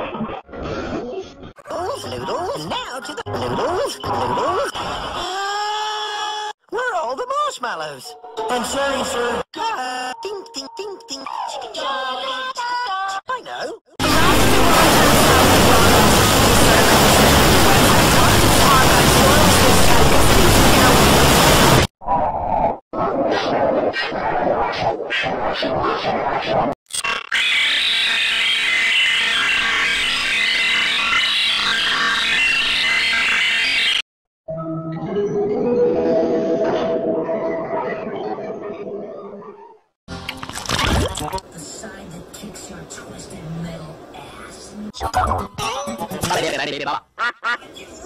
Noodles, now to the noodles. Where are all the marshmallows? I'm sorry, sir. Ding, ding, ding, ding. I know. The side that kicks your twisted metal ass.